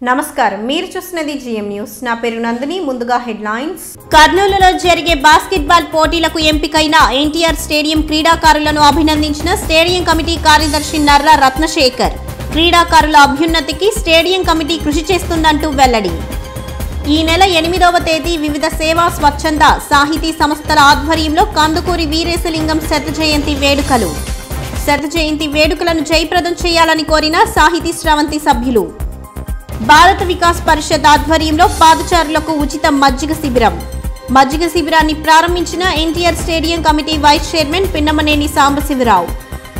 నమస్కారం మీరు చూస్తున్నది జిఎం న్యూస్ నా పేరు నందిని ముందుగా హెడ్లైన్స్ కర్నూలులో జరిగే బాస్కెట్బాల్ పోటీలకు ఎంపికైన ఎన్టీఆర్ స్టేడియం క్రీడాకారులను అభినందించిన స్టేడియం కమిటీ కార్యదర్శి నర్రా రత్నశేఖర్ క్రీడాకారుల అభ్యున్నతికి స్టేడియం కమిటీ కృషి చేస్తుందంటూ వెల్లడి ఈ నెల 8వ తేదీ వివిధ సేవా స్వచ్ఛంద సాహితీ సంస్థల ఆధ్వర్యంలో కందుకూరి వీరేశలింగం శత జయంతి వేడుకలను జయప్రదం చేయాలని కోరిన సాహితీ స్రవంతి సభ్యులు భారత వికాస్ పరిషత్ ఆధ్వర్యంలో పాదచారులకు ఉచిత మజ్జిగ శిబిరాన్ని ప్రారంభించిన NTR stadium committee vice chairman Pinnamaneni Sambasivarao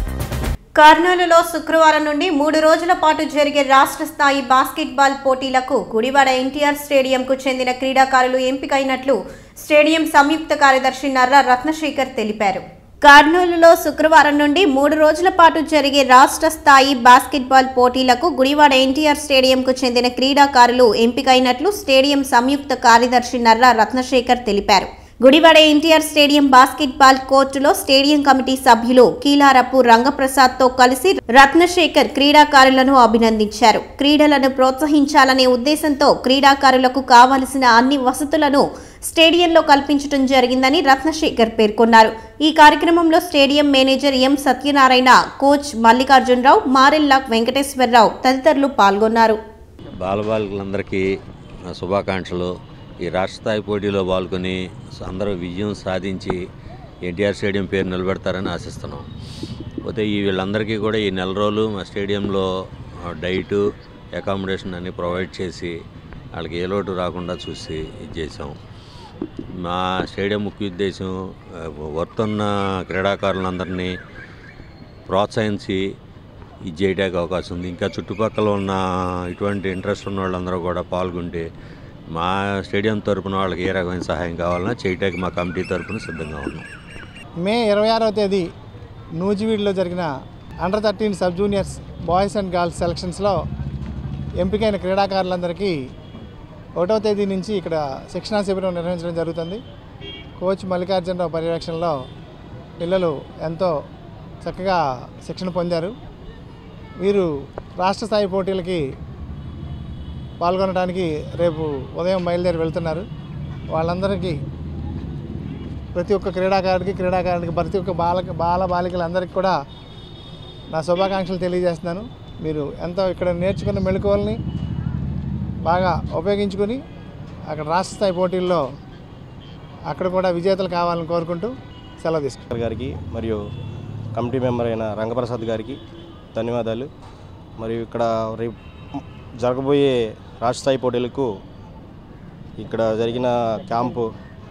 కర్నూలులో శుక్రవారం నుండి 3 రోజుల పాటు జరిగే రాష్ట్ర స్థాయి బాస్కెట్బాల్ పోటీలకు గుడివాడ ఎన్టీఆర్ స్టేడియంకు చెందిన క్రీడాకారులు ఎంపికైనట్లు స్టేడియం సంయుక్త కార్యదర్శి నర్రా రత్నశేఖర్ తెలిపారు కర్నూలులో శుక్రవారం నుండి 3 రోజుల పాటు జరిగే రాష్ట్ర స్థాయి బాస్కెట్బాల్ పోటీలకు గుడివాడ ఎన్టీఆర్ స్టేడియంకు చెందిన క్రీడాకారులు ఎంపికైనట్లు స్టేడియం సంయుక్త కార్యదర్శి నర్రా రత్నశేఖర్ తెలిపారు గుడివాడ ఎన్టీఆర్ స్టేడియం బాస్కెట్బాల్ కోర్టులో స్టేడియం కమిటీ సభ్యులు కీలారపు రంగప్రసాద్తో కలిసి రత్నశేఖర్ క్రీడాకారులను అభినందించారు క్రీడలను ప్రోత్సహించాలనే ఉద్దేశంతో క్రీడాకారులకు కావలసిన అన్ని వసతులను స్టేడియంలో కల్పించడం జరిగిందని రత్నశేఖర్ పేర్కొన్నారు ఈ కార్యక్రమంలో stadium manager M Satyanarayana coach Mallikarjunarao Marella Venkateswararao తదితరులు పాల్గొన్నారు బాలబాలికలందరికీ శుభాకాంక్షలు ఈ రాష్ట్ర స్థాయి పోటీలో పాల్గొని అందరూ విజయం సాధించి ఎన్టీఆర్ స్టేడియం పేరు నిలబెడతారని ఆశిస్తున్నాం పోతే వీళ్ళందరికీ కూడా ఈ నెల రోజులు మా స్టేడియంలో డైటు అకామిడేషన్ అన్ని ప్రొవైడ్ చేసి వాళ్ళకి ఏ లోటు రాకుండా చూసి ఇది చేసాం మా స్టేడియం ముఖ్య ఉద్దేశం వర్తున్న క్రీడాకారులందరినీ ప్రోత్సహించి ఇది చేయడానికి అవకాశం ఉంది ఇంకా చుట్టుపక్కల ఉన్న ఇటువంటి ఇంట్రెస్ట్ ఉన్న వాళ్ళందరూ కూడా పాల్గొంటే మా స్టేడియం తరపున వాళ్ళకి ఏ రకమైన సహాయం కావాలన్నా చేయడానికి మా కమిటీ తరపున సిద్ధంగా ఉన్నాం మే 26వ తేదీ నూజివీడులో జరిగిన under 13 sub juniors boys and girls సెలక్షన్స్లో ఎంపికైన క్రీడాకారులందరికీ 1వ తేదీ నుంచి ఇక్కడ శిక్షణా శిబిరం నిర్వహించడం జరుగుతుంది కోచ్ మల్లికార్జునరావు పర్యవేక్షణలో పిల్లలు ఎంతో చక్కగా శిక్షణ పొందారు వీరు రాష్ట్ర స్థాయి పోటీలకి పాల్గొనడానికి రేపు ఉదయం బయలుదేరి వెళ్తున్నారు వాళ్ళందరికీ ప్రతి ఒక్క క్రీడాకారుడికి ప్రతి ఒక్క బాలికలందరికీ కూడా నా శుభాకాంక్షలు తెలియజేస్తున్నాను మీరు ఎంతో ఇక్కడ నేర్చుకున్న మెళకువల్ని బాగా ఉపయోగించుకొని అక్కడ రాష్ట్ర స్థాయి పోటీల్లో అక్కడ కూడా విజేతలు కావాలని కోరుకుంటూ సెలవు తీసుకుంటారు గారికి మరియు కమిటీ మెంబర్ అయిన రంగప్రసాద్ గారికి ధన్యవాదాలు మరియు ఇక్కడ రేపు జరగబోయే రాష్ట్ర స్థాయి పోటీలకు ఇక్కడ జరిగిన క్యాంపు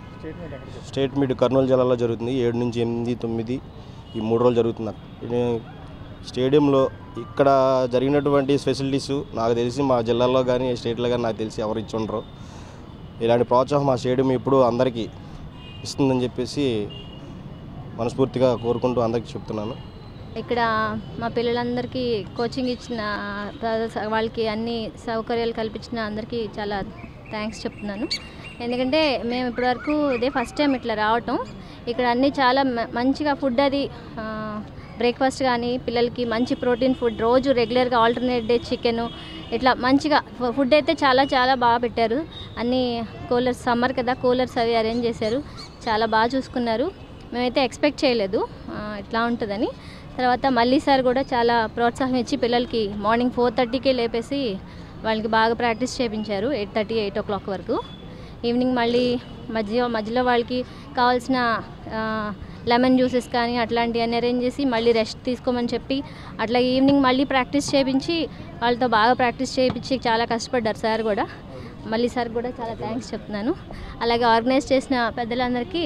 స్టేట్ మీట్ కర్నూలు జిల్లాలో జరుగుతుంది 7 నుంచి 8, 9 ఈ 3 రోజులు జరుగుతుంది స్టేడియంలో ఇక్కడ జరిగినటువంటి ఫెసిలిటీస్ నాకు తెలిసి మా జిల్లాలో కానీ స్టేట్లో కానీ నాకు తెలిసి ఎవరు ఇచ్చి ఉండరు ఇలాంటి ప్రోత్సాహం మా స్టేడియం ఇప్పుడు అందరికీ ఇస్తుందని చెప్పేసి మనస్ఫూర్తిగా కోరుకుంటూ అందరికీ చెప్తున్నాను ఇక్కడ మా పిల్లలందరికీ కోచింగ్ ఇచ్చిన వాళ్ళకి అన్ని సౌకర్యాలు కల్పించిన అందరికీ చాలా థ్యాంక్స్ చెప్తున్నాను ఎందుకంటే మేము ఇప్పటివరకు ఇదే ఫస్ట్ టైం ఇట్లా రావటం ఇక్కడ అన్నీ చాలా మంచిగా ఫుడ్ అది బ్రేక్ఫాస్ట్ కానీ పిల్లలకి మంచి ప్రోటీన్ ఫుడ్ రోజు రెగ్యులర్గా ఆల్టర్నేట్ డే చికెను ఇట్లా మంచిగా ఫుడ్ అయితే చాలా చాలా బాగా పెట్టారు అన్నీ కూలర్స్ సమ్మర్ కదా కూలర్స్ అవి అరేంజ్ చేశారు చాలా బాగా చూసుకున్నారు మేమైతే ఎక్స్పెక్ట్ చేయలేదు ఇట్లా ఉంటుందని తర్వాత మళ్ళీ సార్ కూడా చాలా ప్రోత్సాహం ఇచ్చి పిల్లలకి మార్నింగ్ 4:30కే లేపేసి వాళ్ళకి బాగా ప్రాక్టీస్ చేయించారు 8:30, 8 o'clock వరకు ఈవినింగ్ మళ్ళీ మధ్యలో వాళ్ళకి కావాల్సిన లెమన్ జ్యూసెస్ కానీ అట్లాంటివన్నీ అరేంజ్ చేసి మళ్ళీ రెస్ట్ తీసుకోమని చెప్పి అట్లా ఈవినింగ్ మళ్ళీ ప్రాక్టీస్ చేయించి వాళ్ళతో బాగా ప్రాక్టీస్ చేయించి చాలా కష్టపడ్డారు సార్ కూడా మళ్ళీ సార్ కూడా చాలా థ్యాంక్స్ చెప్తున్నాను అలాగే ఆర్గనైజ్ చేసిన పెద్దలందరికీ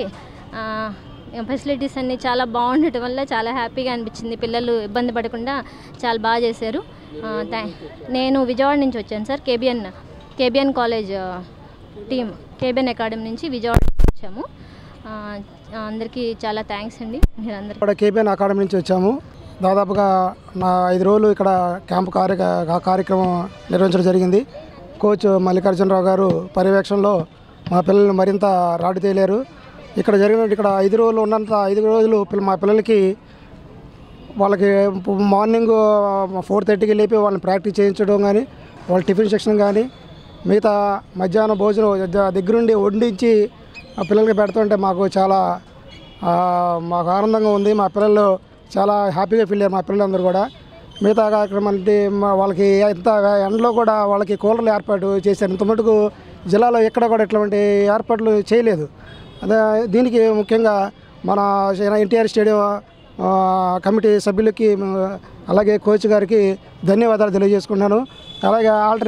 ఫెసిలిటీస్ అన్నీ చాలా బాగుండటం వల్ల చాలా హ్యాపీగా అనిపించింది పిల్లలు ఇబ్బంది పడకుండా చాలా బాగా చేశారు నేను విజయవాడ నుంచి వచ్చాను sir KBN college team KBN academy నుంచి విజయవాడ వచ్చాము అందరికీ చాలా థ్యాంక్స్ అండి ఇక్కడ కేబిఎన్ అకాడమీ నుంచి వచ్చాము దాదాపుగా నా 5 రోజులు ఇక్కడ క్యాంపు కార్యక్రమం నిర్వహించడం జరిగింది కోచ్ మల్లికార్జునరావు గారు పర్యవేక్షణలో మా పిల్లల్ని మరింత రాడి తేలారు ఇక్కడ జరిగినట్టు ఇక్కడ 5 రోజులు ఉన్నంత 5 రోజులు మా పిల్లలకి వాళ్ళకి మార్నింగ్ 4:30కి లేపి వాళ్ళని ప్రాక్టీస్ చేయించడం కానీ వాళ్ళ టిఫిన్ సెక్షన్ కానీ మిగతా మధ్యాహ్నం భోజనం దగ్గరుండి వండించి ఆ పిల్లలకి పెడుతుంటే మాకు చాలా మాకు ఆనందంగా ఉంది. మా పిల్లలు చాలా హ్యాపీగా ఫీల్ అయ్యారు. మా పిల్లలందరూ కూడా మిగతా కార్యక్రమం అంటే వాళ్ళకి ఎంత ఎండలో కూడా వాళ్ళకి కూలర్లు ఏర్పాటు చేశారు. ఇంత మటుకు జిల్లాలో ఎక్కడ కూడా ఇట్లాంటి ఏర్పాట్లు చేయలేదు. అదే దీనికి ముఖ్యంగా మన ఎన్టీఆర్ స్టేడియం కమిటీ సభ్యులకి అలాగే కోచ్ గారికి ధన్యవాదాలు తెలియజేసుకుంటున్నాను. అలాగే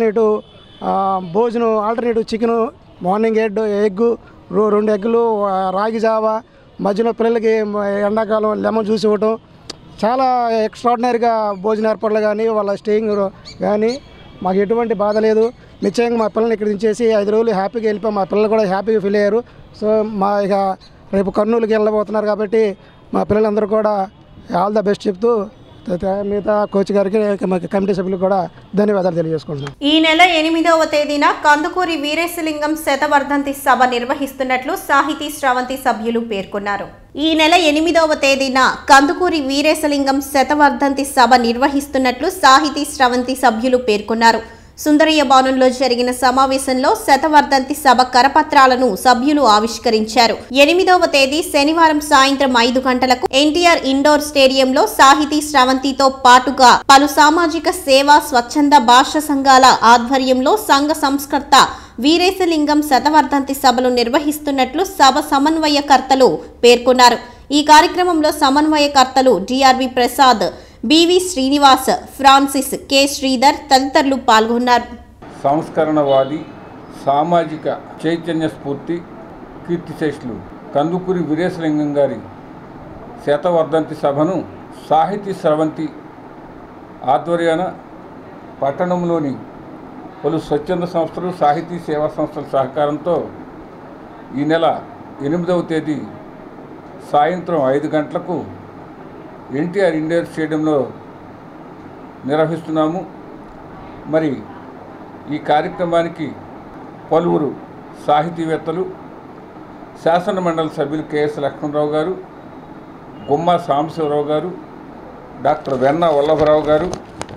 ఆల్టర్నేటివ్ చికెను, మార్నింగ్ ఎగ్ 2 ఎగ్గులు, రాగి జావా, మధ్యలో పిల్లలకి ఎండాకాలం లెమన్ జ్యూస్ ఇవ్వటం, చాలా ఎక్స్ట్రాడినరీగా భోజన ఏర్పాట్లు కానీ వాళ్ళ స్టేయింగ్ కానీ మాకు ఎటువంటి బాధ లేదు. నిశ్చయంగా మా పిల్లల్ని ఇక్కడ దించేసి 5 రోజులు హ్యాపీగా వెళ్ళిపోయి మా పిల్లలు కూడా హ్యాపీగా ఫీల్ అయ్యారు. సో ఇక రేపు కర్నూలుకి వెళ్ళబోతున్నారు కాబట్టి మా పిల్లలందరూ కూడా ఆల్ ద బెస్ట్ చెప్తూ మిగతా కోచ్ గారికి కమిటీ సభ్యులకు కూడా ధన్యవాదాలు తెలియజేసుకుంటున్నాను. ఈ నెల 8వ తేదీన కందుకూరి వీరేశలింగం శతవర్ధంతి సభ నిర్వహిస్తున్నట్లు సాహితీ స్రవంతి సభ్యులు పేర్కొన్నారు. ఈ నెల 8వ తేదీన కందుకూరి వీరేశలింగం శతవర్ధంతి సభ నిర్వహిస్తున్నట్లు సాహితీ స్రవంతి సభ్యులు పేర్కొన్నారు. సుందరయ్య భవనంలో జరిగిన సమావేశంలో శతవర్ధంతి సభ కరపత్రాలను సభ్యులు ఆవిష్కరించారు. 8వ తేదీ శనివారం సాయంత్రం 5 గంటలకు ఎన్టీఆర్ ఇండోర్ స్టేడియంలో సాహితీ స్రవంతితో పాటుగా పలు సామాజిక సేవా స్వచ్ఛంద భాషా సంఘాల ఆధ్వర్యంలో సంఘ సంస్కర్త వీరేశలింగం శతవర్ధంతి సభలు నిర్వహిస్తున్నట్లు సభ సమన్వయకర్తలు పేర్కొన్నారు. ఈ కార్యక్రమంలో సమన్వయకర్తలు DRV Prasad, BV Srinivas, Francis, K Sridhar తదితరులు పాల్గొన్నారు. సంస్కరణవాది, సామాజిక చైతన్య స్ఫూర్తి కీర్తిశేషులు కందుకూరి వీరేశలింగం గారి శతవర్ధంతి సభను సాహితీ స్రవంతి ఆధ్వర్యాన పట్టణంలోని పలు స్వచ్ఛంద సంస్థలు, సాహితీ సేవా సంస్థల సహకారంతో ఈ నెల 8వ తేదీ సాయంత్రం 5 గంటలకు ఎన్టీఆర్ ఇండోర్ స్టేడియంలో నిర్వహిస్తున్నాము. మరి ఈ కార్యక్రమానికి పలువురు సాహితీవేత్తలు, శాసన మండలి సభ్యులు కెఎస్ లక్ష్మణరావు గారు, గుమ్మా సాంబశివరావు గారు, డాక్టర్ వెన్నా వల్లభరావు గారు,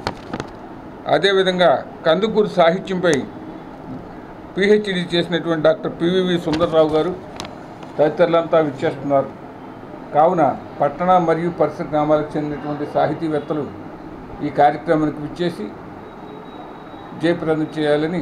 అదేవిధంగా కందుకూరు సాహిత్యంపై పిహెచ్డి చేసినటువంటి డాక్టర్ పివివి సుందర్రావు గారు తదితరులంతా విచ్చేస్తున్నారు. కావున పట్టణ మరియు పరిసర గ్రామాలకు చెందినటువంటి సాహితీవేత్తలు ఈ కార్యక్రమానికి విచ్చేసి జయప్రదం చేయాలని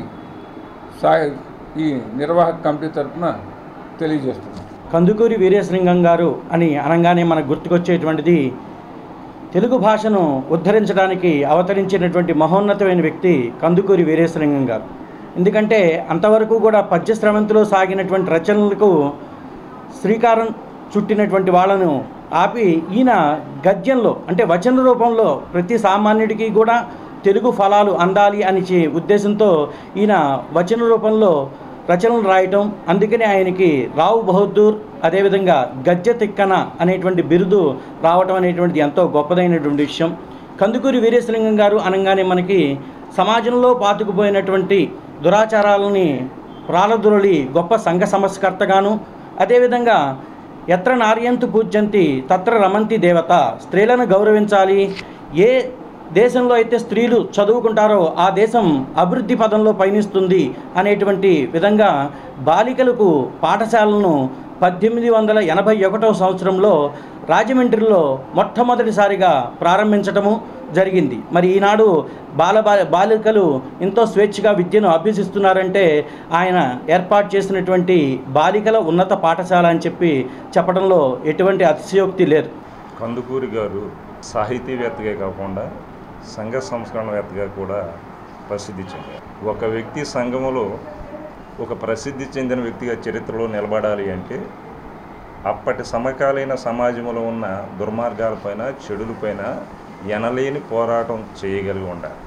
ఈ నిర్వాహక కమిటీ తరఫున తెలియజేస్తున్నారు. కందుకూరి వీరేశలింగం గారు అని అనగానే మనకు గుర్తుకొచ్చేటువంటిది తెలుగు భాషను ఉద్ధరించడానికి అవతరించినటువంటి మహోన్నతమైన వ్యక్తి కందుకూరి వీరేశలింగం గారు. ఎందుకంటే అంతవరకు కూడా పద్యస్రవంతిలో సాగినటువంటి రచనలకు శ్రీకారం చుట్టినటువంటి వాళ్ళను ఆపి ఈయన గద్యంలో అంటే వచన రూపంలో ప్రతి సామాన్యుడికి కూడా తెలుగు ఫలాలు అందాలి అని ఉద్దేశంతో ఈయన వచన రూపంలో రచనలు రాయటం, అందుకని ఆయనకి రావు బహదూర్ అదేవిధంగా గద్య తిక్కన అనేటువంటి బిరుదు రావటం అనేటువంటిది ఎంతో గొప్పదైనటువంటి విషయం. కందుకూరి వీరేశలింగం గారు అనగానే మనకి సమాజంలో పాతుకుపోయినటువంటి దురాచారాలని ప్రాలదురలి గొప్ప సంఘ సంస్కర్తగాను, అదేవిధంగా ఎత్ర నార్యంతు పూజ్యంతి తత్ర రమంతి దేవత, స్త్రీలను గౌరవించాలి, ఏ దేశంలో అయితే స్త్రీలు చదువుకుంటారో ఆ దేశం అభివృద్ధి పదంలో పయనిస్తుంది అనేటువంటి విధంగా బాలికలకు పాఠశాలను 1881వ సంవత్సరంలో రాజమండ్రిలో మొట్టమొదటిసారిగా ప్రారంభించటము జరిగింది. మరి ఈనాడు బాలికలు ఎంతో స్వేచ్ఛగా విద్యను అభ్యసిస్తున్నారంటే ఆయన ఏర్పాటు చేసినటువంటి బాలికల ఉన్నత పాఠశాల అని చెప్పడంలో ఎటువంటి అతిశయోక్తి లేదు. కందుకూరి గారు సాహితీవేత్తగా కాకుండా సంఘ సంస్కరణవేత్తగా కూడా ప్రసిద్ధి చెందారు. ఒక వ్యక్తి సంఘములో ఒక ప్రసిద్ధి చెందిన వ్యక్తిగా చరిత్రలో నిలబడాలి అంటే అప్పటి సమకాలీన సమాజంలో ఉన్న దుర్మార్గాలపైన, చెడులపైన ఎనలేని పోరాటం చేయగలిగి ఉండాలి.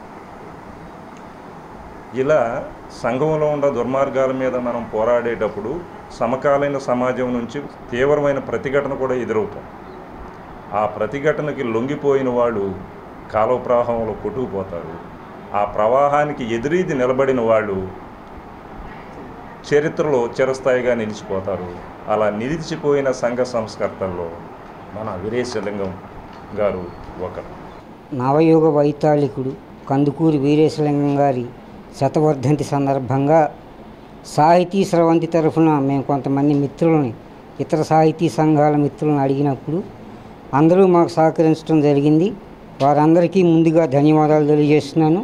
ఇలా సంఘంలో ఉన్న దుర్మార్గాల మీద మనం పోరాడేటప్పుడు సమకాలీన సమాజం నుంచి తీవ్రమైన ప్రతిఘటన కూడా ఎదురవుతాం. ఆ ప్రతిఘటనకి లొంగిపోయిన వాళ్ళు కాలువ ప్రవాహంలో కొట్టుకుపోతారు. ఆ ప్రవాహానికి ఎదురీది నిలబడిన వాళ్ళు చరిత్రలో చిరస్థాయిగా నిలిచిపోతారు. అలా నిలిచిపోయిన సంఘ సంస్కర్తల్లో మన వీరేశలింగం గారు ఒకరు. నవయుగ వైతాళికుడు కందుకూరి వీరేశలింగం గారి శతవర్ధంతి సందర్భంగా సాహితీ స్రవంతి తరఫున మేము కొంతమంది మిత్రులని, ఇతర సాహితీ సంఘాల మిత్రులను అడిగినప్పుడు అందరూ మాకు సహకరించడం జరిగింది. వారందరికీ ముందుగా ధన్యవాదాలు తెలియజేస్తున్నాను.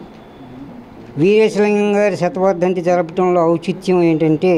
వీరేశలింగం గారి శతవర్ధంతి జరపడంలో ఔచిత్యం ఏంటంటే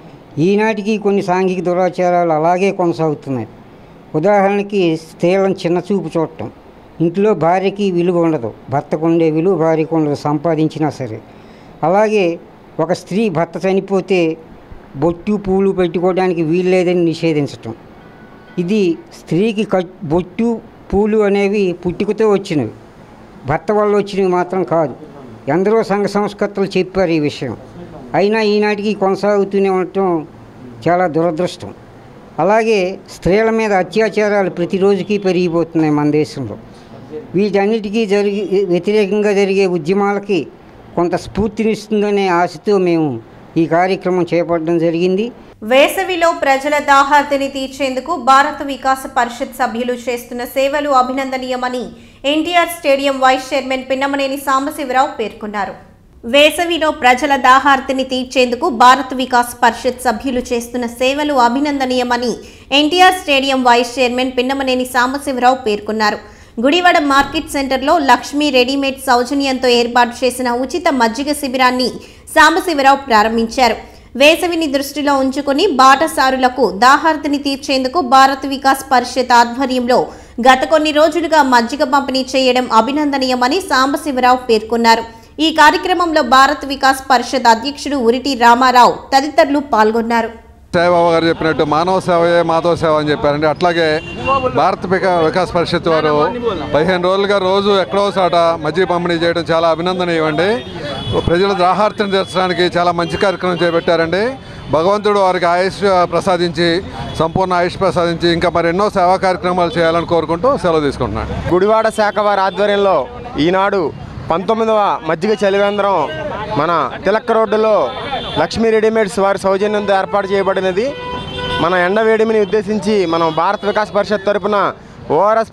ఈనాటికి కొన్ని సాంఘిక దురాచారాలు అలాగే కొనసాగుతున్నాయి. ఉదాహరణకి స్త్రీలను చిన్నచూపు చూడటం, ఇంట్లో భార్యకి విలువ ఉండదు, భర్తకు ఉండే విలువ భార్యకు ఉండదు సంపాదించినా సరే. అలాగే ఒక స్త్రీ భర్త చనిపోతే బొట్టు పూలు పెట్టుకోవడానికి వీల్లేదని నిషేధించటం. ఇది స్త్రీకి బొట్టు పూలు అనేవి పుట్టుకతో వచ్చినవి, భర్త వల్ల వచ్చినవి మాత్రం కాదు. ఎందరో సంఘ సంస్కర్తలు చెప్పారు ఈ విషయం. అయినా ఈనాటికి కొనసాగుతూనే ఉండటం చాలా దురదృష్టం. అలాగే స్త్రీల మీద అత్యాచారాలు ప్రతిరోజుకి పెరిగిపోతున్నాయి మన దేశంలో. వీటన్నిటికీ వ్యతిరేకంగా జరిగే ఉద్యమాలకి కొంత స్ఫూర్తినిస్తుందనే ఆశతో మేము ఈ కార్యక్రమం చేపట్టడం జరిగింది. వేసవిలో ప్రజల దాహార్తిని తీర్చేందుకు భారత వికాస పరిషత్ సభ్యులు చేస్తున్న సేవలు అభినందనీయమని NTR stadium vice chairman Pinnamaneni Sambasivarao పేర్కొన్నారు. వేసవిలో ప్రజల దాహార్తిని తీర్చేందుకు భారత వికాస్ పరిషత్ సభ్యులు చేస్తున్న సేవలు అభినందనీయమని NTR stadium vice chairman Pinnamaneni Sambasivarao పేర్కొన్నారు. గుడివాడ మార్కెట్ సెంటర్లో లక్ష్మీ రెడీమేడ్ సౌజన్యంతో ఏర్పాటు చేసిన ఉచిత మజ్జిగ శిబిరాన్ని సాంబశివరావు ప్రారంభించారు. వేసవిని దృష్టిలో ఉంచుకుని బాటసారులకు దాహార్తిని తీర్చేందుకు భారత వికాస్ పరిషత్ ఆధ్వర్యంలో గత కొన్ని రోజులుగా మజ్జిగ పంపిణీ చేయడం అభినందనీయమని సాంబశివరావు పేర్కొన్నారు. ఈ కార్యక్రమంలో భారత వికాస్ పరిషత్ అధ్యక్షుడు ఉరిటి రామారావు తదితరులు పాల్గొన్నారు. సాయిబాబా గారు చెప్పినట్టు మానవ సేవయే మాధవ సేవ అని చెప్పారండి. అట్లాగే భారత వికాస్ పరిషత్ వారు 15 రోజులుగా రోజు ఎక్కడో చోట మజ్జిగ పంపిణీ చేయడం చాలా అభినందనీయమండి. ప్రజల దాహార్తిని తీర్చడానికి చాలా మంచి కార్యక్రమం చేపట్టారండి. భగవంతుడు వారికి ఆయుష్ ప్రసాదించి, సంపూర్ణ ఆయుష్ ప్రసాదించి ఇంకా మరెన్నో సేవా కార్యక్రమాలు చేయాలని కోరుకుంటూ సెలవు తీసుకుంటున్నాను. గుడివాడ శాఖ వారి ఆధ్వర్యంలో ఈనాడు 19వ మజ్జిగ చలివేంద్రం మన తిలక్ రోడ్డులో లక్ష్మీ రెడీమేడ్స్ వారి సౌజన్యంతో ఏర్పాటు చేయబడినది. మన ఎండవేడిమిని ఉద్దేశించి మనం భారత వికాస్ పరిషత్ తరపున ఓఆర్ఎస్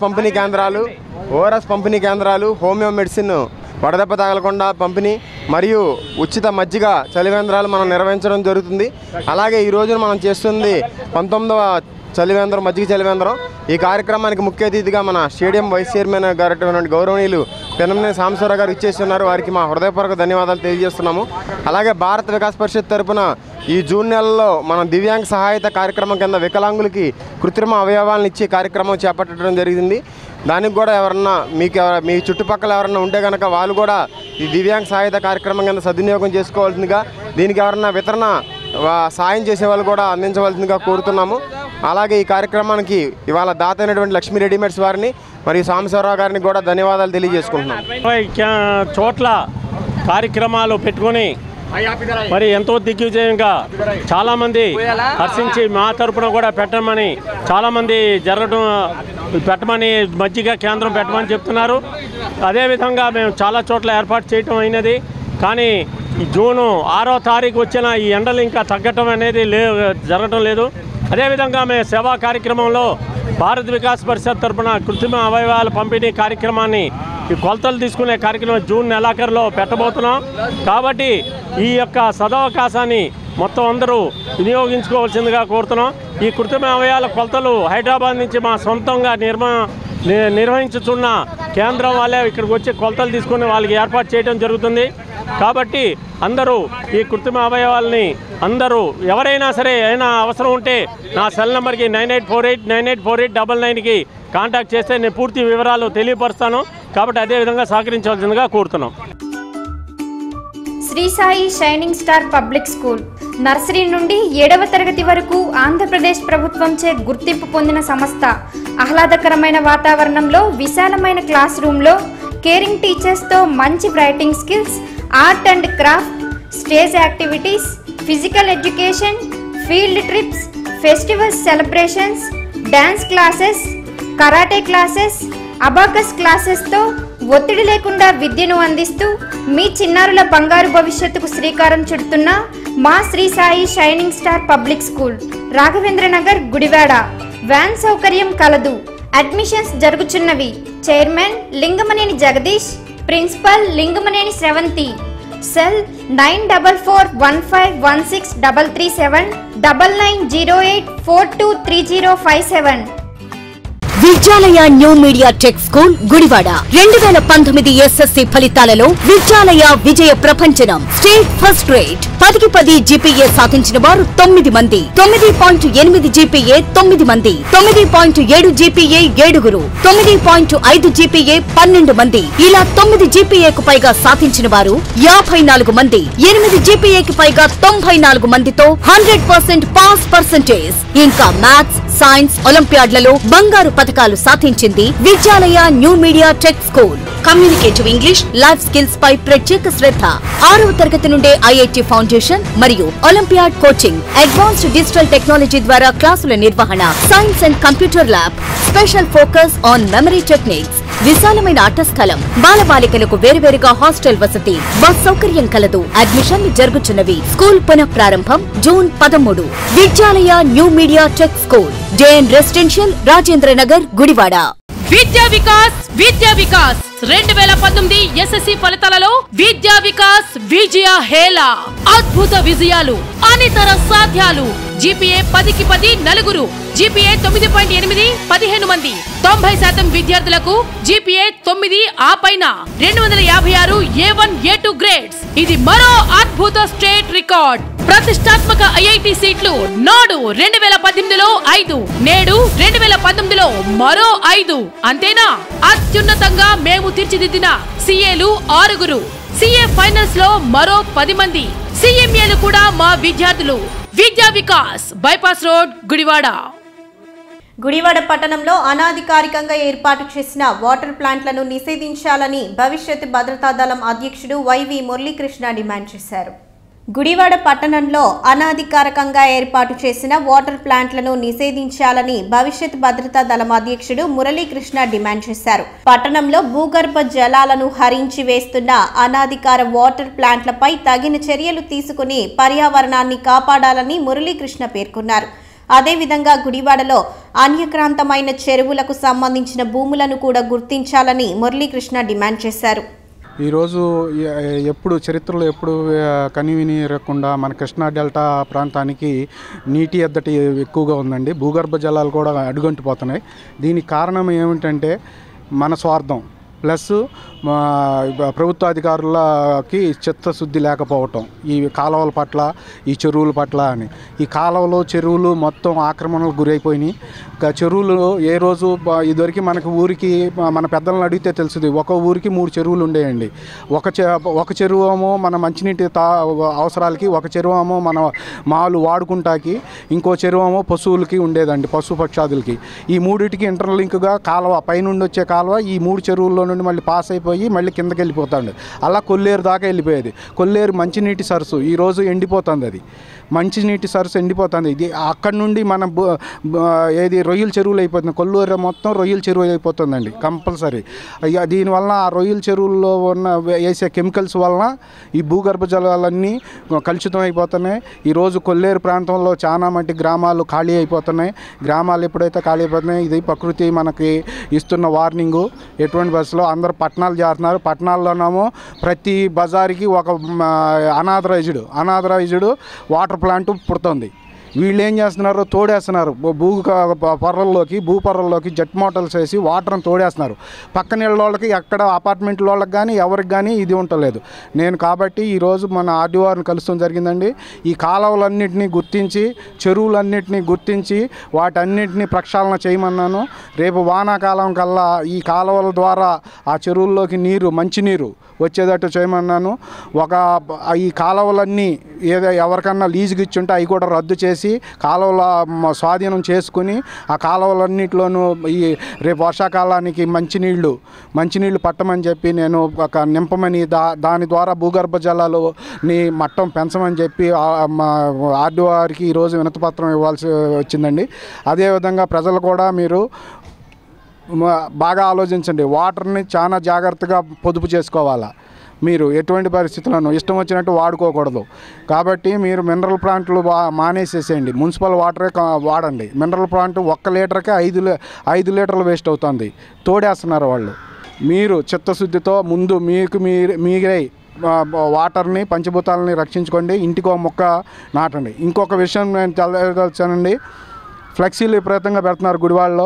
పంపిణీ కేంద్రాలు, హోమియో మెడిసిన్ వడదెబ్బ తగలకుండా పంపిణీ మరియు ఉచిత మజ్జిగ చలివేంద్రాలు మనం నిర్వహించడం జరుగుతుంది. అలాగే ఈ రోజున మనం చేస్తుంది 19వ చలివేంద్రం, మజ్జిగ చలివేంద్రం. ఈ కార్యక్రమానికి ముఖ్య అతిథిగా మన స్టేడియం వైస్ చైర్మన్ గారు గౌరవనీయులు పిన్నమనేని సాంబశివరావు గారు ఇచ్చేస్తున్నారు. వారికి మా హృదయపూర్వక ధన్యవాదాలు తెలియజేస్తున్నాము. అలాగే భారత వికాస్ పరిషత్ తరపున ఈ జూన్ నెలలో మనం దివ్యాంగ సహాయత కార్యక్రమం కింద వికలాంగులకి కృత్రిమ అవయవాలను ఇచ్చే కార్యక్రమం చేపట్టడం జరిగింది. దానికి కూడా ఎవరన్నా మీ చుట్టుపక్కల ఎవరన్నా ఉంటే కనుక వాళ్ళు కూడా ఈ దివ్యాంగ సహాయత కార్యక్రమం కింద సద్వినియోగం చేసుకోవాల్సిందిగా, దీనికి ఎవరన్నా వితరణ సాయం చేసే వాళ్ళు కూడా అందించవలసిందిగా కోరుతున్నాము. అలాగే ఈ కార్యక్రమానికి ఇవాళ దాత అయినటువంటి లక్ష్మీ రెడీమేడ్స్ వారిని మరియు సాంబశివరావు గారిని కూడా ధన్యవాదాలు తెలియజేసుకుంటున్నాం. చోట్ల కార్యక్రమాలు పెట్టుకొని మరి ఎంతో దిగ్విజయంగా చాలామంది హర్షించి మా తరపున కూడా పెట్టమని చాలామంది పెట్టమని మజ్జిగ కేంద్రం పెట్టమని చెప్తున్నారు. అదేవిధంగా మేము చాలా చోట్ల ఏర్పాటు చేయటం అయినది. కానీ ఈ జూను 6వ తారీఖు వచ్చిన ఈ ఎండలు ఇంకా తగ్గటం అనేది జరగటం లేదు. అదేవిధంగా మేము సేవా కార్యక్రమంలో భారత వికాస్ పరిషత్ తరఫున కృత్రిమ అవయవాల పంపిణీ కార్యక్రమాన్ని ఈ కొలతలు తీసుకునే కార్యక్రమం జూన్ నెలాఖరులో పెట్టబోతున్నాం. కాబట్టి ఈ యొక్క సదవకాశాన్ని మొత్తం అందరూ వినియోగించుకోవాల్సిందిగా కోరుతున్నాం. ఈ కృత్రిమ అవయవాల కొలతలు హైదరాబాద్ నుంచి మా సొంతంగా నిర్వహించుతున్న కేంద్రం వాళ్ళే ఇక్కడికి వచ్చి కొలతలు తీసుకుని వాళ్ళకి ఏర్పాటు చేయడం జరుగుతుంది. కాబట్టి అందరూ ఈ కృత్రిమ అవయవాలని అందరూ ఎవరైనా సరే ఏమైనా అవసరం ఉంటే నా సెల్ నెంబర్కి 9848984899కి కాంటాక్ట్ చేస్తే నేను పూర్తి వివరాలు తెలియపరుస్తాను. కాబట్టి అదేవిధంగా సహకరించవలసిందిగా కోరుతున్నాం. Shri Sai shining star public school nursery నుండి 7వ తరగతి వరకు ఆంధ్రప్రదేశ్ ప్రభుత్వంచే గుర్తింపు పొందిన సంస్థ. ఆహ్లాదకరమైన వాతావరణంలో విశాలమైన క్లాస్ రూమ్లో కేరింగ్ టీచర్స్తో మంచి writing skills, art and craft, stage activities, physical education, field trips, festival celebrations, dance classes, karate classes, abacus క్లాసెస్తో ఒత్తిడి లేకుండా విద్యను అందిస్తూ మీ చిన్నారుల బంగారు భవిష్యత్తుకు శ్రీకారం చుడుతున్న మా Shri Sai shining star public school, Raghavendra Nagar, Gudivada. Van సౌకర్యం కలదు. అడ్మిషన్స్ జరుగుచున్నవి. Chairman Lingamaneni Jagadish, principal Lingamaneni Sravanthi. Cell 9441516337 9908423057. Vidyalaya new media tech school Gudivada 2019 SSC ఫలితాలలో విద్యాలయ విజయ ప్రపంచనం. స్టేట్ ఫస్ట్ గ్రేడ్ 10కి 10 GPA సాధించిన వారు 9 మంది, 9.8 GPA 9 మంది, 9.7 GPA 7, 9.5 GPA 12 మంది. ఇలా 9 GPAకు పైగా సాధించిన వారు 54 మంది, 8 GPAకి పైగా 94 మందితో 100% పాస్ పర్సెంటేజ్. ఇంకా మ్యాథ్స్, సైన్స్, ఒలింపియాడ్లలో బంగారు పథకాలు సాధించింది Vidyalaya new media tech school. Communicative English, life skills పై ప్రత్యేక శ్రద్ధ. 6వ తరగతి నుండే IIT ఫౌండేషన్ మరియు olympiad coaching. Advanced digital technology ద్వారా క్లాసుల నిర్వహణ. Science and computer lab. Special focus on memory techniques. విశాలమైన ఆట స్థలం. బాలబాలికలకు వేరువేరుగా హాస్టల్ వసతి. బస్ సౌకర్యం కలదు. అడ్మిషన్లు జరుగుతున్నవి. స్కూల్ పునః ప్రారంభం June 13. Vidyalaya new media tech school, JN residential, Rajendra Nagar, Gudivada. Vidya Vikas 2019 SSC ఫలితాలలో విద్యా వికాస్ విజయ హేళ. అద్భుత విజయాలు, అనితర సాధ్యాలు. GPA 10కి 10 నలుగురు, GPA 9.8 15 మంది, 90% విద్యార్థులకు GPA 9 ఆ పైన, 256 A1 A2 గ్రేడ్స్. ఇది మరో అద్భుత స్టేట్ రికార్డ్. ప్రతిష్టాత్మక IIT సీట్లు నాడు 2018లో 5, నేడు 2019లో మరో 5. అంతేనా? అత్యున్నతంగా మేము తీర్చిదిద్దిన CAలు 6, CA ఫైనల్స్ లో మరో 10 మంది, CMAలు కూడా మా విద్యార్థులు. Vidya Vikas, bypass road, Gudivada. గుడివాడ పట్టణంలో అనాధికారికంగా ఏర్పాటు చేసిన వాటర్ ప్లాంట్లను నిషేధించాలని భవిష్యత్ భద్రతా దళం అధ్యక్షుడు YV మురళీకృష్ణ డిమాండ్ చేశారు. గుడివాడ పట్టణంలో అనాధికారికంగా ఏర్పాటు చేసిన వాటర్ ప్లాంట్లను నిషేధించాలని భవిష్యత్ భద్రతా దళం అధ్యక్షుడు మురళీకృష్ణ డిమాండ్ చేశారు. పట్టణంలో భూగర్భ జలాలను హరించి వేస్తున్న అనాధికార వాటర్ ప్లాంట్లపై తగిన చర్యలు తీసుకుని పర్యావరణాన్ని కాపాడాలని మురళీకృష్ణ పేర్కొన్నారు. అదేవిధంగా గుడివాడలో అన్యక్రాంతమైన చెరువులకు సంబంధించిన భూములను కూడా గుర్తించాలని మురళీకృష్ణ డిమాండ్ చేశారు. ఈరోజు ఎప్పుడు చరిత్రలో ఎప్పుడు కనివిని ఎరగకుండా మన కృష్ణా డెల్టా ప్రాంతానికి నీటి ఎద్దటి ఎక్కువగా ఉందండి. భూగర్భ జలాలు కూడా అడుగంటిపోతున్నాయి. దీనికి కారణం ఏమిటంటే మన స్వార్థం ప్లస్ ప్రభుత్వ అధికారులకి చిత్తశుద్ధి లేకపోవటం ఈ కాలువల పట్ల, ఈ చెరువుల పట్ల అని. ఈ కాలువలు, చెరువులు మొత్తం ఆక్రమణకు గురైపోయినాయి. చెరువులు ఏ రోజు ఇదివరకు మనకు ఊరికి మన పెద్దలను అడిగితే తెలుస్తుంది, ఒక ఊరికి 3 చెరువులు ఉండేయండి. ఒక చెరువు ఏమో మన మంచినీటి అవసరాలకి, ఒక చెరువు ఏమో మన మాలు వాడుకుంటాకి, ఇంకో చెరువు ఏమో పశువులకి ఉండేదండి, పశు పక్షాదులకి. ఈ మూడింటికి ఇంటర్లింక్గా కాలువ, పైనుండి వచ్చే కాలువ ఈ 3 చెరువుల్లో నుండి మళ్ళీ పాస్ అయిపోయి మళ్ళీ కిందకి వెళ్ళిపోతాడు. అలా కొల్లేరు దాకా వెళ్ళిపోయేది. కొల్లేరు మంచినీటి సరస్సు ఈరోజు ఎండిపోతుంది. అది మంచినీటి సరస్సు ఎండిపోతుంది. ఇది అక్కడి నుండి మన ఏది రొయ్యల చెరువులు అయిపోతుంది. కొల్లూరు మొత్తం రొయ్యల చెరువు అయిపోతుందండి కంపల్సరీ. దీనివల్ల ఆ రొయ్యల చెరువుల్లో ఉన్న వేసే కెమికల్స్ వలన ఈ భూగర్భ జలాలన్నీ కలుషితం అయిపోతున్నాయి. ఈరోజు కొల్లేరు ప్రాంతంలో చాలా మట్టి గ్రామాలు ఖాళీ అయిపోతున్నాయి. గ్రామాలు ఎప్పుడైతే ఖాళీ అయిపోతున్నాయి, ఇది ప్రకృతి మనకి ఇస్తున్న వార్నింగు. ఎటువంటి బస్సులో అందరూ పట్టణాలు చేస్తున్నారు. పట్టణాల్లోనేమో ప్రతి బజార్కి ఒక అనాథరైజ్డ్ వాటర్ ప్లాంట్ పుడుతుంది. వీళ్ళు ఏం చేస్తున్నారు, తోడేస్తున్నారు భూపొరల్లోకి జెట్ మోటార్స్ వేసి వాటర్ని తోడేస్తున్నారు. పక్కన వాళ్ళకి ఎక్కడ అపార్ట్మెంట్ వాళ్ళకి కానీ ఎవరికి కానీ ఇది ఉండలేదు. నేను కాబట్టి ఈరోజు మన ఆర్డీఓని కలుస్తాం జరిగిందండి. ఈ కాలువలన్నింటినీ గుర్తించి, చెరువులన్నింటినీ గుర్తించి వాటన్నింటినీ ప్రక్షాళన చేయమన్నాను. రేపు వానాకాలం కల్లా ఈ కాలువల ద్వారా ఆ చెరువుల్లోకి మంచినీరు వచ్చేటట్టు చేయమన్నాను. ఈ కాలువలన్నీ ఎవరికన్నా లీజుకి ఇచ్చుంటే అవి కూడా రద్దు చేసి కాలువల స్వాధీనం చేసుకుని ఆ కాలువలన్నింటిలోనూ ఈ రేపు వర్షాకాలానికి మంచినీళ్ళు పట్టమని చెప్పి నేను నింపమని, దాని ద్వారా భూగర్భ జలాలని మట్టం పెంచమని చెప్పి ఆర్డీఓ గారికి ఈరోజు వినతిపత్రం ఇవ్వాల్సి వచ్చిందండి. అదేవిధంగా ప్రజలు కూడా మీరు బాగా ఆలోచించండి. వాటర్ని చాలా జాగ్రత్తగా పొదుపు చేసుకోవాలా. మీరు ఎటువంటి పరిస్థితులను ఇష్టం వచ్చినట్టు వాడుకోకూడదు. కాబట్టి మీరు మినరల్ ప్లాంట్లు మానేసేసేయండి. మున్సిపల్ వాటరే వాడండి. మినరల్ ప్లాంట్ 1 లీటర్కే 5 లీటర్లు వేస్ట్ అవుతుంది. తోడేస్తున్నారు వాళ్ళు. మీరు చిత్తశుద్ధితో ముందు మీరై వాటర్ని పంచభూతాలని రక్షించుకోండి. ఇంటికో మొక్క నాటండి. ఇంకొక విషయం నేను తెలియదలుచానండి. ఫ్లెక్సీలు విపరీతంగా పెడుతున్నారు గుడివాడలో.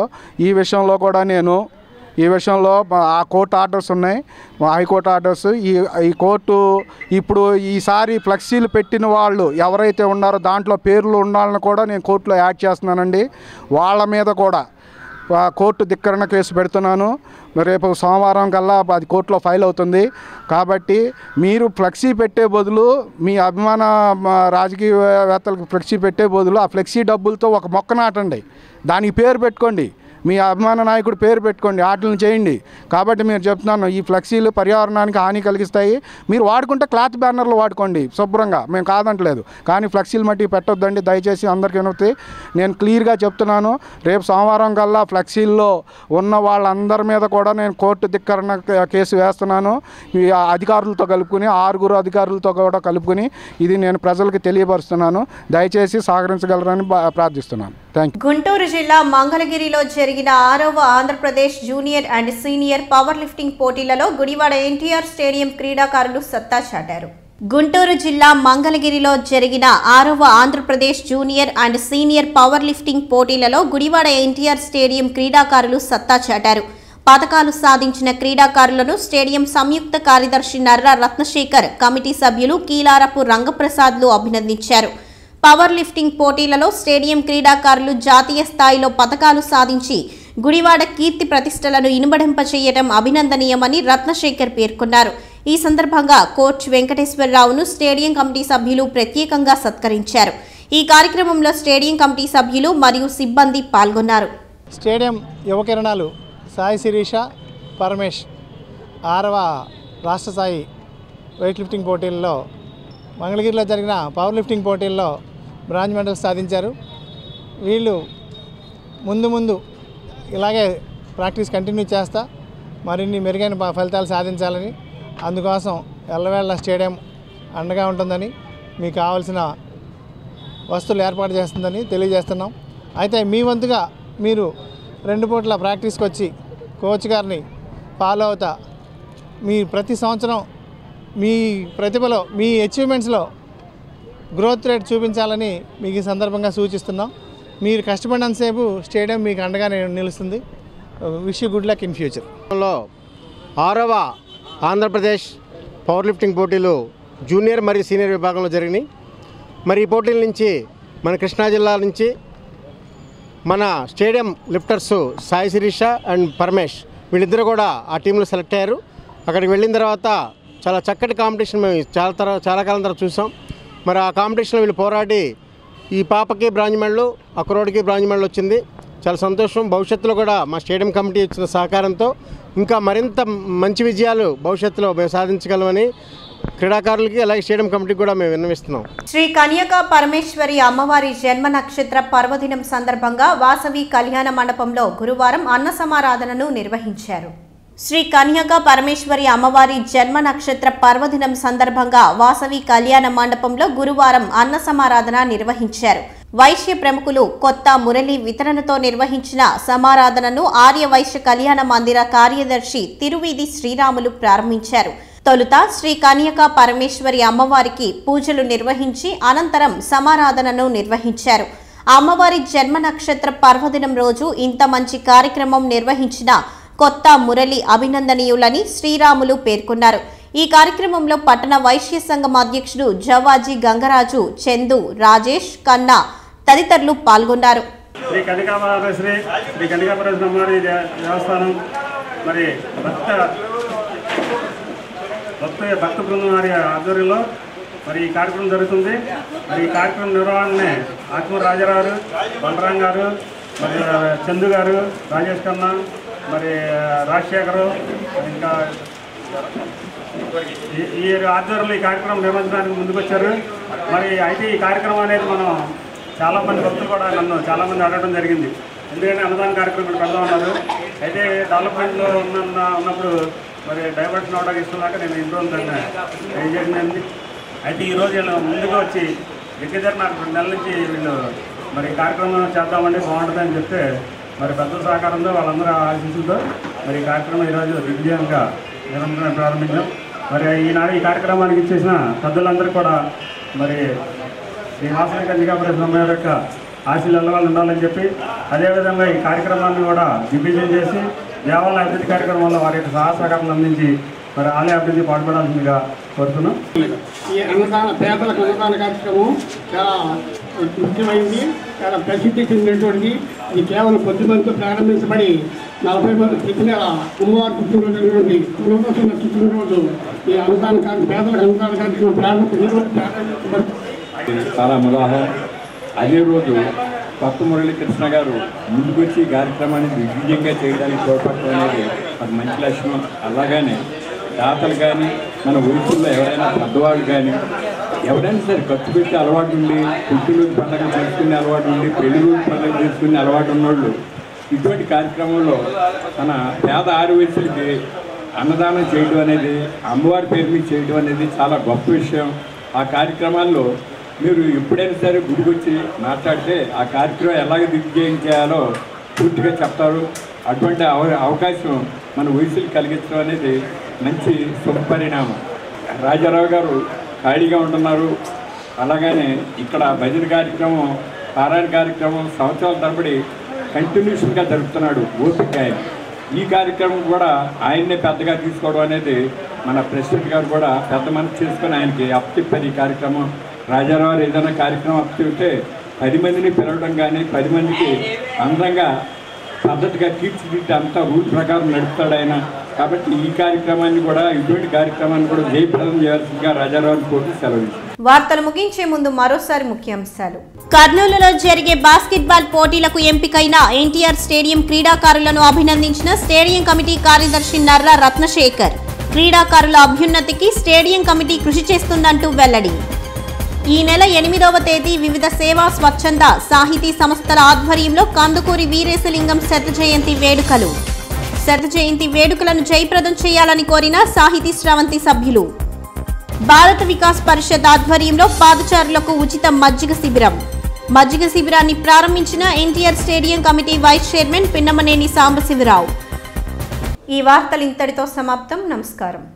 ఈ విషయంలో ఆ కోర్టు ఆర్డర్స్ ఉన్నాయి, హైకోర్టు ఆర్డర్స్. ఈ కోర్టు ఇప్పుడు ఈసారి ఫ్లెక్సీలు పెట్టిన వాళ్ళు ఎవరైతే ఉన్నారో దాంట్లో పేర్లు ఉండాలని కూడా నేను కోర్టులో యాడ్ చేస్తున్నానండి. వాళ్ళ మీద కూడా కోర్టు ధిక్కరణ కేసు పెడుతున్నాను. రేపు సోమవారం కల్లా అది కోర్టులో ఫైల్ అవుతుంది. కాబట్టి మీరు ఫ్లెక్సీ పెట్టే బదులు మీ అభిమాన రాజకీయవేత్తలకు ఫ్లెక్సీ పెట్టే బదులు ఆ ఫ్లెక్సీ డబ్బులతో ఒక మొక్క నాటండి, దానికి పేరు పెట్టుకోండి, మీ అభిమాన నాయకుడు పేరు పెట్టుకోండి, వాటిని చేయండి. కాబట్టి మీరు చెప్తున్నాను, ఈ ఫ్లెక్సీలు పర్యావరణానికి హాని కలిగిస్తాయి. మీరు వాడుకుంటే క్లాత్ బ్యానర్లు వాడుకోండి శుభ్రంగా, మేము కాదంటలేదు. కానీ ఫ్లెక్సీలు మట్టి పెట్టొద్దండి దయచేసి, అందరికీ వినతి. నేను క్లియర్గా చెప్తున్నాను, రేపు సోమవారం కల్లా ఫ్లెక్సీల్లో ఉన్న వాళ్ళందరి మీద కూడా నేను కోర్టు ధిక్కరణ కేసు వేస్తున్నాను. ఈ అధికారులతో కలుపుకుని 6 అధికారులతో కూడా కలుపుకుని ఇది నేను ప్రజలకు తెలియపరుస్తున్నాను. దయచేసి సహకరించగలరని ప్రార్థిస్తున్నాను. Thank you. గుంటూరు జిల్లా మంగళగిరిలో జరిగిన 6వ Andhra Pradesh junior and senior power lifting పోటీలలో గుడివాడ ఎన్టీఆర్ స్టేడియం క్రీడాకారులు సత్తా చాటారు. గుంటూరు జిల్లా మంగళగిరిలో జరిగిన 6వ Andhra Pradesh junior and senior power lifting పోటీలలో గుడివాడ ఎన్టీఆర్ స్టేడియం క్రీడాకారులు సత్తా చాటారు. పతకాలు సాధించిన క్రీడాకారులను స్టేడియం సంయుక్త కార్యదర్శి నర్రా రత్నశేఖర్, కమిటీ సభ్యులు కీలారపు రంగప్రసాద్లు అభినందించారు. పవర్ లిఫ్టింగ్ పోటీలలో స్టేడియం క్రీడాకారులు జాతీయ స్థాయిలో పతకాలు సాధించి గుడివాడ కీర్తి ప్రతిష్టలను ఇనుమడింపచేయడం అభినందనీయమని రత్నశేఖర్ పేర్కొన్నారు. ఈ సందర్భంగా కోచ్ వెంకటేశ్వరరావును స్టేడియం కమిటీ సభ్యులు ప్రత్యేకంగా సత్కరించారు. ఈ కార్యక్రమంలో స్టేడియం కమిటీ సభ్యులు మరియు సిబ్బంది పాల్గొన్నారు. స్టేడియం యువకిరణాలు సాయి శిరీష, పరమేష్ 6వ రాష్ట్ర స్థాయి వెయిట్ లిఫ్టింగ్ పోటీల్లో మంగళగిరిలో జరిగిన పవర్ లిఫ్టింగ్ పోటీల్లో బ్రాంజ్ మెడల్స్ సాధించారు. వీళ్ళు ముందు ఇలాగే ప్రాక్టీస్ కంటిన్యూ చేస్తా మరిన్ని మెరుగైన ఫలితాలు సాధించాలని, అందుకోసం ఎల్లవేళ స్టేడియం అండగా ఉంటుందని, మీకు కావాల్సిన వస్తువులు ఏర్పాటు చేస్తుందని తెలియజేస్తున్నాం. అయితే మీ వంతుగా మీరు 2 పూట్ల ప్రాక్టీస్కి వచ్చి కోచ్ గారిని ఫాలో అవుతా మీ ప్రతి సంవత్సరం మీ ప్రతిభలో, మీ అచీవ్మెంట్స్లో గ్రోత్ రేట్ చూపించాలని మీకు ఈ సందర్భంగా సూచిస్తున్నాం. మీరు కష్టపడినంతసేపు స్టేడియం మీకు అండగా నిలుస్తుంది. Wish you good luck in future. 6వ ఆంధ్రప్రదేశ్ పవర్ లిఫ్టింగ్ పోటీలు జూనియర్ మరియు సీనియర్ విభాగంలో జరిగినాయి. మరి ఈ పోటీల నుంచి మన కృష్ణా జిల్లా నుంచి మన stadium lifters Sai Sirisha and Paramesh వీళ్ళిద్దరూ కూడా ఆ టీంలో సెలెక్ట్ అయ్యారు. అక్కడికి వెళ్ళిన తర్వాత చాలా చక్కటి కాంపిటీషన్ మేము చాలా కాలం తర్వాత చూసాం. మరి ఆ కాంపిటీషన్లో వీళ్ళు పోరాడి ఈ పాపకి బ్రాంజ్ మెడల్, ఆ కుర్రోడికి బ్రాంజ్ మెడల్ వచ్చింది. చాలా సంతోషం. భవిష్యత్తులో కూడా మా స్టేడియం కమిటీ ఇచ్చిన సహకారంతో ఇంకా మరింత మంచి విజయాలు భవిష్యత్తులో మేము సాధించగలమని క్రీడాకారులకి అలాగే స్టేడియం కమిటీకి కూడా మేము విన్నవిస్తున్నాం. శ్రీ కన్యకా పరమేశ్వరి అమ్మవారి జన్మ నక్షత్ర పర్వదినం సందర్భంగా వాసవి కళ్యాణ మండపంలో గురువారం అన్న సమారాధనను నిర్వహించారు. శ్రీ కన్యకా పరమేశ్వరి అమ్మవారి జన్మ నక్షత్ర పర్వదినం సందర్భంగా వాసవి కళ్యాణ మండపంలో గురువారం అన్న సమారాధన నిర్వహించారు. వైశ్య ప్రముఖులు కొత్త మురళి వితరణతో నిర్వహించిన సమారాధనను ఆర్య వైశ్య కళ్యాణ మందిర కార్యదర్శి తిరువీధి శ్రీరాములు ప్రారంభించారు. తొలుత శ్రీ కన్యకా పరమేశ్వరి అమ్మవారికి పూజలు నిర్వహించి అనంతరం సమారాధనను నిర్వహించారు. అమ్మవారి జన్మ నక్షత్ర పర్వదినం రోజు ఇంత మంచి కార్యక్రమం నిర్వహించిన కొత్త మురళి అభినందనీయులని శ్రీరాములు పేర్కొన్నారు. ఈ కార్యక్రమంలో పట్టణ వైశ్య సంఘం అధ్యక్షుడు జవాజీ గంగరాజు, చందు, రాజేష్, కన్నా తదితరులు పాల్గొన్నారు. శ్రీ కన్యకాపరమేశ్వరి అమ్మవారి దేవస్థానం మరి భక్త బృందం వారి ఆధ్వర్యంలో మరి ఈ కార్యక్రమం జరుగుతుంది. మరి ఈ కార్యక్రమం నిర్వహణని ఆత్మ రాజారావు, బలరాం గారు, మరి చందు గారు, రాజేష్ కన్నా, మరి రాజశేఖరు, ఇంకా ఈ ఆధ్వర్యంలో ఈ కార్యక్రమం నిర్వహించడానికి ముందుకొచ్చారు. మరి అయితే ఈ కార్యక్రమం అనేది మనం చాలామంది భక్తులు కూడా నన్ను చాలామంది అడగడం జరిగింది. ఎందుకంటే అన్నదాన కార్యక్రమం పెడదామన్నారు. అయితే డెవలప్మెంట్లో ఉన్నప్పుడు మరి డైవర్షన్ అవడానికి ఇస్తున్నాక నేను ఇన్ని రోజులు ఏం జరిగిందండి. అయితే ఈరోజు వీళ్ళు ముందుగా వచ్చి దగ్గర నాకు 2 నెలల నుంచి వీళ్ళు మరి కార్యక్రమం చేద్దామండి బాగుంటుందని చెప్తే మరి పెద్దల సహకారంతో వాళ్ళందరూ ఆశీస్సులతో మరి ఈ కార్యక్రమం ఈరోజు దిగ్విజయంగా నిరంతరం ప్రారంభించాం. మరి ఈనాడు ఈ కార్యక్రమానికి ఇచ్చేసిన పెద్దలందరూ కూడా మరి శ్రీ వాసవి కన్యకాపురేశ్వర అమ్మ యొక్క ఆశీర్వాదాలు వాళ్ళు ఉండాలని చెప్పి అదేవిధంగా ఈ కార్యక్రమాన్ని కూడా దిగ్విజయం చేసి దేవాలయ అభివృద్ధి కార్యక్రమంలో వారి యొక్క సహకారాలను అందించి మరి ఆలయ అభివృద్ధి పాటుపడాల్సిందిగా కోరుతున్నాం. ఈ అన్నదాన పేదలకు అన్నదాన కార్యక్రమం చాలా ముఖ్యమైనది, చాలా ప్రసిద్ధి చెందినటువంటిది. ఇది కేవలం 10 మందితో ప్రారంభించబడి 40 మంది ప్రతి నెల అమ్మవారి పుట్టినరోజు పుట్టినరోజు ఈ అన్నదాన పేదలకు అన్నదాన కార్యక్రమం ప్రారంభించబడి చాలా ముదాహం. అదే రోజు కొత్త మురళీకృష్ణ గారు ముందుకొచ్చి ఈ కార్యక్రమాన్ని దిగ్విజయంగా చేయడానికి తోడ్పడటం అనేది అది మంచి లక్షణం. అలాగనే దాతలు కానీ మన వయసుల్లో ఎవరైనా పెద్దవాళ్ళు కానీ ఎవరైనా సరే ఖర్చు పెట్టే అలవాటు ఉండి పుట్టినరోజు పండుగ చేసుకునే అలవాటు ఉండి పెళ్లి రోజు పండుగ చేసుకునే అలవాటు ఉన్నోళ్ళు ఇటువంటి కార్యక్రమంలో మన పేద ఆదివాసులకి అన్నదానం చేయడం అనేది అమ్మవారి పేరు మీద చేయడం అనేది చాలా గొప్ప విషయం. ఆ కార్యక్రమాల్లో మీరు ఎప్పుడైనా సరే గుడికి వచ్చి మాట్లాడితే ఆ కార్యక్రమం ఎలాగ దిగ్విజయం చేయాలో పూర్తిగా చెప్తారు. అటువంటి అవకాశం మన వయసులు కలిగించడం అనేది మంచి శుభపరిణామం. రాజారావు గారు ఖాళీగా ఉంటున్నారు. అలాగనే ఇక్కడ భజన కార్యక్రమం, పారాయణ కార్యక్రమం సంవత్సరాల తరబడి కంటిన్యూషన్గా జరుపుతున్నాడు ఓపిక. ఈ కార్యక్రమం కూడా ఆయన్నే పెద్దగా తీసుకోవడం అనేది మన ప్రెసిడెంట్ గారు కూడా పెద్ద మనసు చేసుకొని ఆయనకి అప్పచెప్పారు. ఈ కార్యక్రమం రాజారావు ఏదైనా కార్యక్రమం అప్పచెప్తే 10 మందిని పిలవడం కానీ 10 మందికి అందంగా పద్ధతిగా తీర్చిదిద్ది అంతా రూల్ ప్రకారం నడుపుతాడు ఆయన. కాబట్టి ఈ కార్యక్రమాన్ని కూడా ఇటువంటి కార్యక్రమాన్ని కూడా జయప్రదం చేయాల్సిందిగా రాజారావుని కోరి సెలవు. వార్తలు ముగించే ముందు మరోసారి ముఖ్యాంశాలు. కర్నూలులో జరిగే బాస్కెట్బాల్ పోటీలకు ఎంపికైన ఎన్టీఆర్ స్టేడియం క్రీడాకారులను అభినందించిన స్టేడియం కమిటీ కార్యదర్శి నర్రా రత్నశేఖర్. క్రీడాకారుల అభ్యున్నతికి స్టేడియం కమిటీ కృషి చేస్తుందంటూ వెల్లడి. ఈ నెల 8వ తేదీ వివిధ సేవా స్వచ్ఛంద సాహితీ సంస్థల ఆధ్వర్యంలో కందుకూరి వీరేశలింగం శత జయంతి వేడుకలు. శత జయంతి వేడుకలను జయప్రదం చేయాలని కోరిన సాహితీ స్రవంతి సభ్యులు. భారత వికాస్ పరిషత్ ఆధ్వర్యంలో పాదచారులకు ఉచిత మజ్జిగ శిబిరం. మజ్జిగ శిబిరాన్ని ప్రారంభించిన NTR stadium committee vice chairman Pinnamaneni Sambasivarao. ఈ వార్తలు ఇంతటితో సమాప్తం. నమస్కారం.